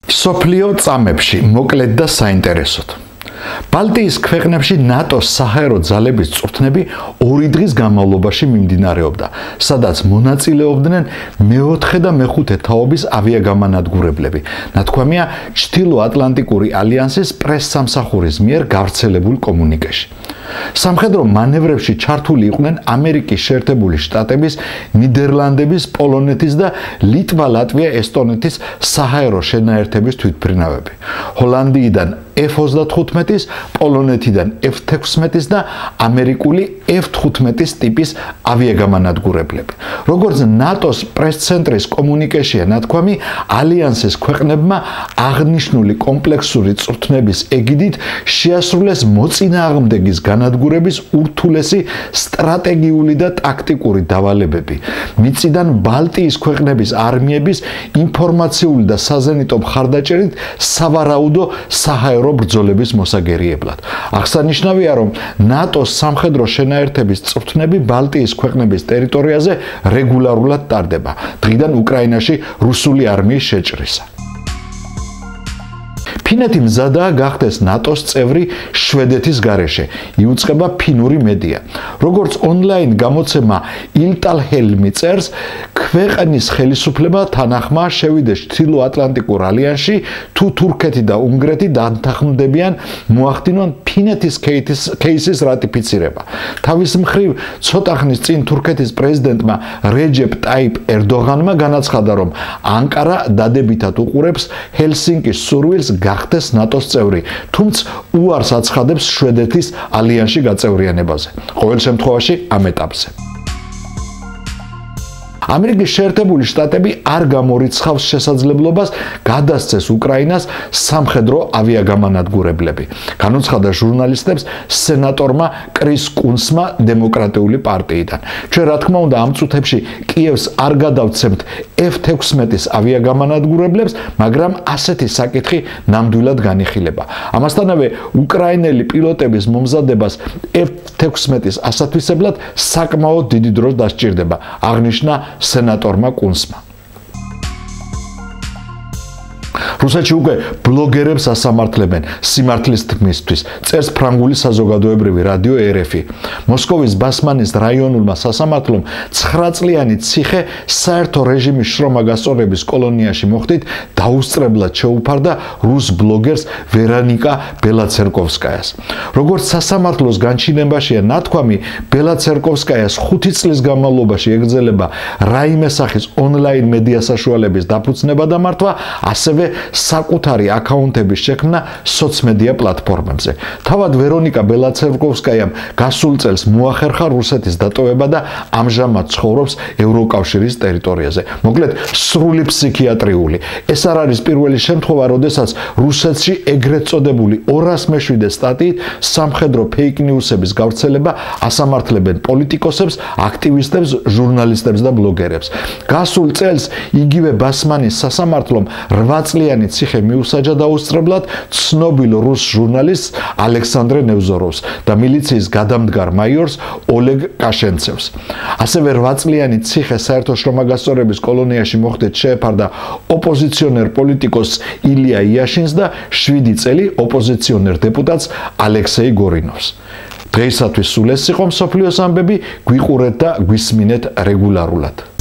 სოფლიო წამებში მოკლედ და საინტერესოდ. ბალტიის ქვეყნებში ნატოს საჰაერო ძალების წვრთნები 2 დღის განმავლობაში მიმდინარეობდა, სადაც მონაწილეობდნენ მე-4 და მე-5 თაობის ავიაგამანადგურებლები. ნათქვამია ჩრდილო-ატლანტიკური ალიანსის პრეს-სამსახურის მიერ გავრცელებულ კომუნიკეში. სამხედრო მანევრებში ჩართული იყვნენ ამერიკის შეერთებული შტატების, ნიდერლანდების, პოლონეთის და ლიტვა-ლატვია-ესტონეთის საჰაერო შენაერთების თვითმფრინავები. ჰოლანდიიდან F-35-ის, პოლონეთიდან F-16-ის და ამერიკული F-15-ის ტიპის ავიაგამანადგურებლები. როგორც ნატოს პრეს-ცენტრის კომუნიკეშია ნათქვამი, ალიანსის ქვეყნებმა აღნიშნული კომპლექსური წვრთნების ეგიდით შეასრულეს მოწინააღმდეგის განადგურების ურთულესი სტრატეგიული და ტაქტიკური დავალებები. მიწიდან ბალტიის ქვეყნების არმიების ინფორმაციული და საზენიტო მხარდაჭერით სავარაუდო საჰაერო ბრძოლების მოსაგერიებლად. აღსანიშნავია, რომ ნატოს სამხედრო შენაერთების წვრთნები ბალტიის ქვეყნების ტერიტორიაზე რეგულარულად ტარდება, დღიდან უკრაინაში რუსული არმიის შეჭრისა. ფინეთი მზადაა გახდეს ნატოს წევრი შვედეთის გარეშე, იუწყება ფინური მედია. როგორც ონლაინ გამოცემა ილტალჰელმი წერს, ქვეყნის ხელისუფლება თანახმა შევიდეს ჩრდილო-ატლანტიკურ ალიანსში, თუ თურქეთი და უნგრეთი დათანხმდებიან მოახდინონ ფინეთის კეისის რატიფიცირება. თავის მხრივ, ცოტა ხნის წინ თურქეთის პრეზიდენტმა რეჯეპ ტაიპ ერდოღანმა განაცხადა, რომ ანკარა დადებითად უყურებს ჰელსინკის სურვილს გახდეს ნატოს წევრი, თუმცა უარს აცხადებს შვედეთის ალიანსში გაწევრიანებაზე. ყოველ შემთხვევაში ამ ეტაპზე. ამერიკის შეერთებული შტატები არ გამორიცხავს შესაძლებლობას გადასცეს უკრაინას სამხედრო ავიაგამანადგურებლები. განუცხადა ჟურნალისტებს სენატორმა კრის კუნცმა დემოკრატიული პარტიიდან. ჩვენ რა თქმა უნდა ამ წუთებში კიევს არ გადავცემთ F-16-ის ავიაგამანადგურებლებს, მაგრამ ასეთი საკითხი ნამდვილად განიხილება. ამასთანავე უკრაინელი პილოტების მომზადებას F-16-ის ასათვისებლად საკმაოდ დიდი დრო დასჭირდება, აღნიშნა სენატორმა კუნცმა. რუსეთში უკვე ბლოგერებს ასამართლებენ სიმართლის თქმისთვის, წერს ფრანგული საზოგადოებრივი რადიო RFI. მოსკოვის ბასმანის რაიონულმა სასამართლომ 9 წლიანი ციხე საერთო რეჟიმის შრომა გასწორების კოლონიაში მოხდით დაუსწრებლად შეუფარდა რუს ბლოგერს ვერონიკა ბელაცერკოვსკაიას. როგორც სასამართლოს განჩინებაშია ნათქვამი, ბელაცერკოვსკაიას 5 წლის განმავლობაში ეგრძელება რაიმე სახის ონლაინ მედია საშუალების დაფუძნება და მართვა, ასევე საკუთარი აკაუნტების შექმნა სოციმედია პლატფორმებზე. თავად ვერონიკა ბელაცერკოვსკაიამ გასულ წელს მოახერხა რუსეთის დატოვება და ამჟამად ცხოვრობს ევროკავშირის ტერიტორიაზე. მოკლედ, სრული ფსიქიატრიული. ეს არ არის პირველი შემთხვევა, როდესაც რუსეთში ეგრეთ წოდებული 207 სტატიით სამხედრო ფეიქ ნიუსების გავრცელება ასამართლებენ პოლიტიკოსებს, აქტივისტებს, ჟურნალისტებს და ბლოგერებს. გასულ წელს იგივე ბასმანის სასამართლომ 8 წლიანი ციხე მიუსაჯა დაუსწრებლად ცნობილ რუს ჟურნალისტს ალექსანდრე ნევზოროვს და მილიციის გადამდგარ მაიორს ოლეგ კაშენცევს. ასევე 8 წლიანი ციხე საერთო შრომაგასწორების კოლონიაში მოხდით შეეფარდა ოპოზიციონერ პოლიტიკოს ილია იაშინს და 7 წელი ოპოზიციონერ დეპუტატს ალექსეი გორინოვს. დღეისათვის სულ ეს იყო მსოფლიოს ამბები, გვიყურეთ და გვისმინეთ რეგულარულად.